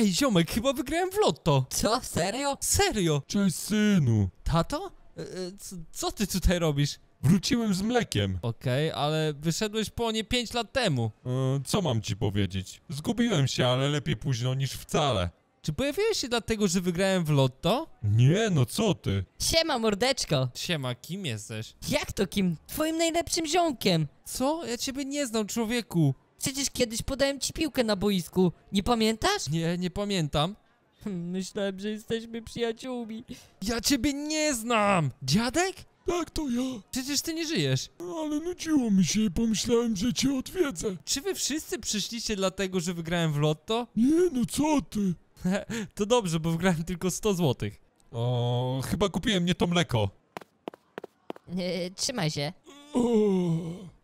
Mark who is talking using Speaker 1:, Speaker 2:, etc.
Speaker 1: Ej, ziomek, chyba wygrałem w lotto.
Speaker 2: Co? Serio?
Speaker 1: Serio?
Speaker 3: Cześć, synu.
Speaker 1: Tato? Co ty tutaj robisz?
Speaker 3: Wróciłem z mlekiem.
Speaker 1: Okej, ale wyszedłeś po nie 5 lat temu.
Speaker 3: Co mam ci powiedzieć? Zgubiłem się, ale lepiej późno niż wcale.
Speaker 1: Czy pojawiłeś się dlatego, że wygrałem w lotto?
Speaker 3: Nie, no co ty?
Speaker 2: Siema, mordeczko.
Speaker 1: Siema, kim jesteś?
Speaker 2: Jak to kim? Twoim najlepszym ziomkiem.
Speaker 1: Co? Ja ciebie nie znam, człowieku.
Speaker 2: Przecież kiedyś podałem ci piłkę na boisku. Nie pamiętasz?
Speaker 1: Nie pamiętam.
Speaker 2: Myślałem, że jesteśmy przyjaciółmi.
Speaker 1: Ja ciebie nie znam! Dziadek?
Speaker 3: Tak, to ja.
Speaker 1: Przecież ty nie żyjesz.
Speaker 3: No, ale nudziło mi się i pomyślałem, że cię odwiedzę.
Speaker 1: Czy wy wszyscy przyszliście dlatego, że wygrałem w lotto?
Speaker 3: Nie, no co ty?
Speaker 1: To dobrze, bo wygrałem tylko 100 zł.
Speaker 3: Chyba kupiłem nie to mleko.
Speaker 2: Trzymaj się.
Speaker 3: O,